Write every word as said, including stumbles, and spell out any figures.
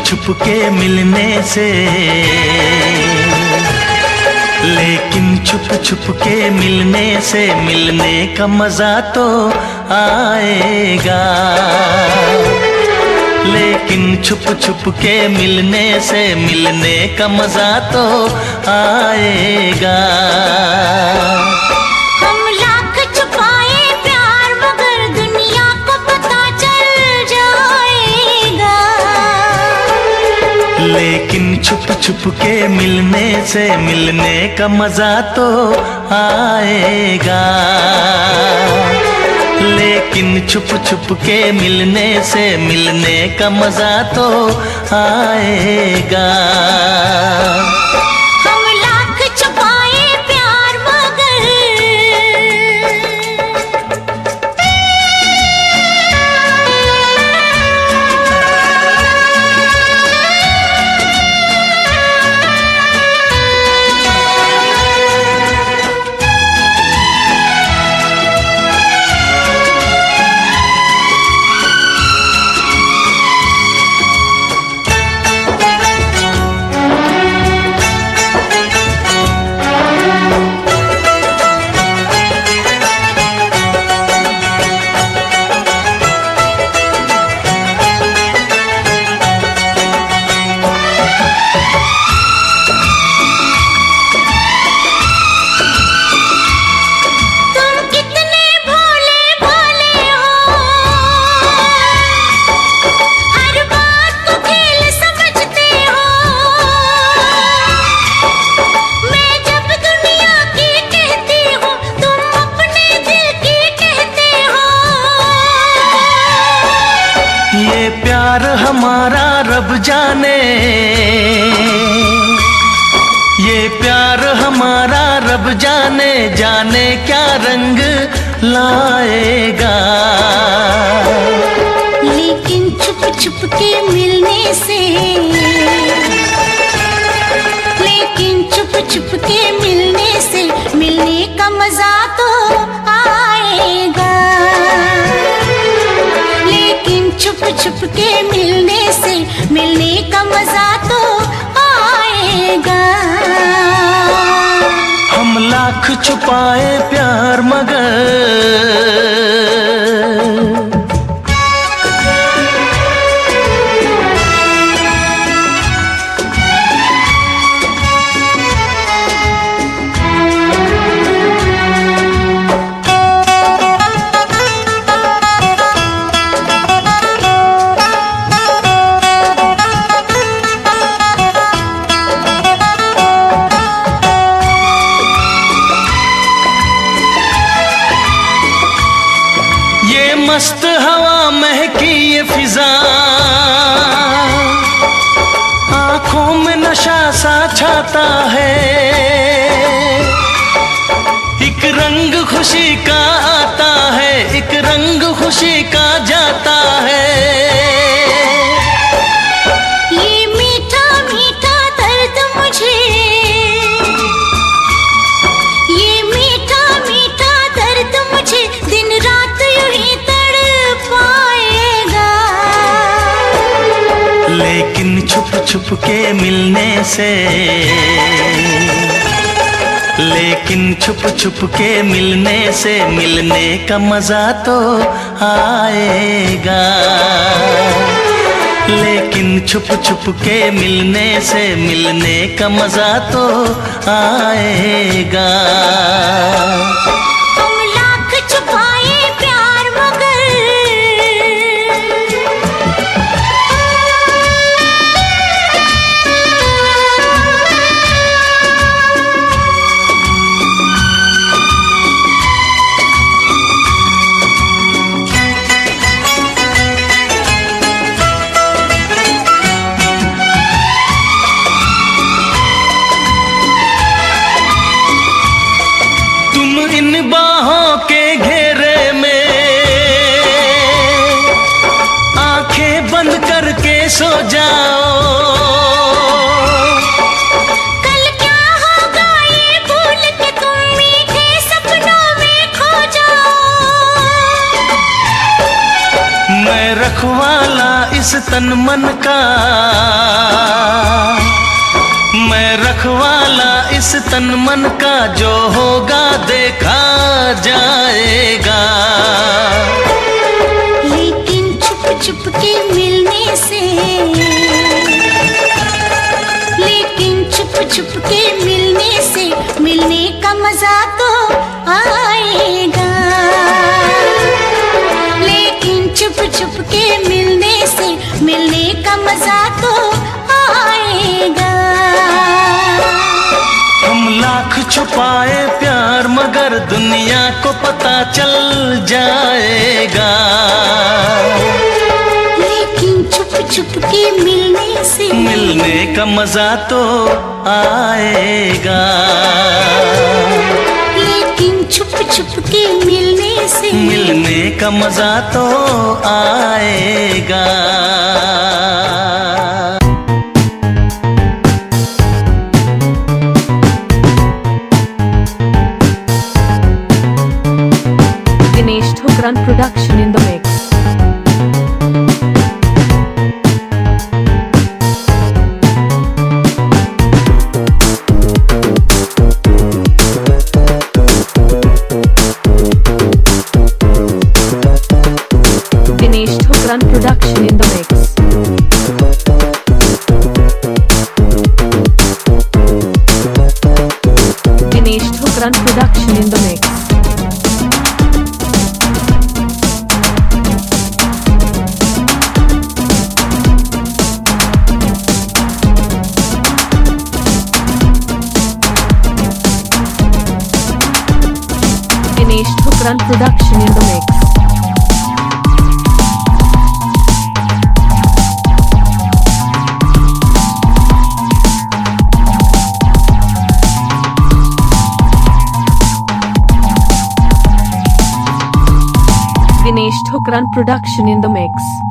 छुप के मिलने से, लेकिन छुप छुप के मिलने से मिलने का मजा तो आएगा। लेकिन छुप छुप के मिलने से मिलने का मजा तो आएगा। हम लाख छुपाए प्यार मगर दुनिया को पता चल जाएगा। लेकिन छुप छुप के मिलने से मिलने का मजा तो आएगा। लेकिन छुप छुप के मिलने से मिलने का मजा तो आएगा। हम लाख छुपाए प्यार मगर हमारा रब जाने, ये प्यार हमारा रब जाने, जाने क्या रंग लाएगा। लेकिन छुप छुप के मिलने से, लेकिन छुप छुप के मिलने से मिलने का मजा तो आएगा। लेकिन छुप छुप के मिलने से मिलने का मजा तो आएगा। हम लाख छुपाए प्यार मगर मस्त हवा महकी ये फिजा, आंखों में नशा सा छाता है। एक रंग खुशी का आता है, एक रंग खुशी का जाता है। ये मीठा मीठा दर्द मुझे, ये मीठा मीठा दर्द मुझे दिन रात यूं ही पाएगा। लेकिन छुप छुप के मिलने से, लेकिन छुप छुप के मिलने से मिलने का मजा तो आएगा। लेकिन छुप छुप के मिलने से मिलने का मजा तो आएगा। बाहों के घेरे में आंखें बंद करके सो जाओ। कल क्या होगा ये भूल के तुम मीठे सपनों में खो जाओ। मैं रखवाला इस तन मन का, मैं रखवाला इस तन मन का, जो होगा देखा जाएगा। लेकिन छुप छुप के मिलने से, लेकिन छुप छुप के मिलने से मिलने का मजा तो आएगा। लेकिन छुप छुप के मिलने से मिलने का मजा तो आएगा। हम लाख छुपाए प्यार मगर दुनिया को पता चल जाएगा। लेकिन छुप छुप के मिलने से मिलने का मजा तो आएगा। लेकिन छुप छुप के मिलने से मिलने का मजा तो आएगा। Dinesh Thukran production in the mix. Dinesh Thukran production in the mix. Dinesh Thukran production in the mix. Dinesh Thukran production in the mix. Dinesh Thukran production in the mix.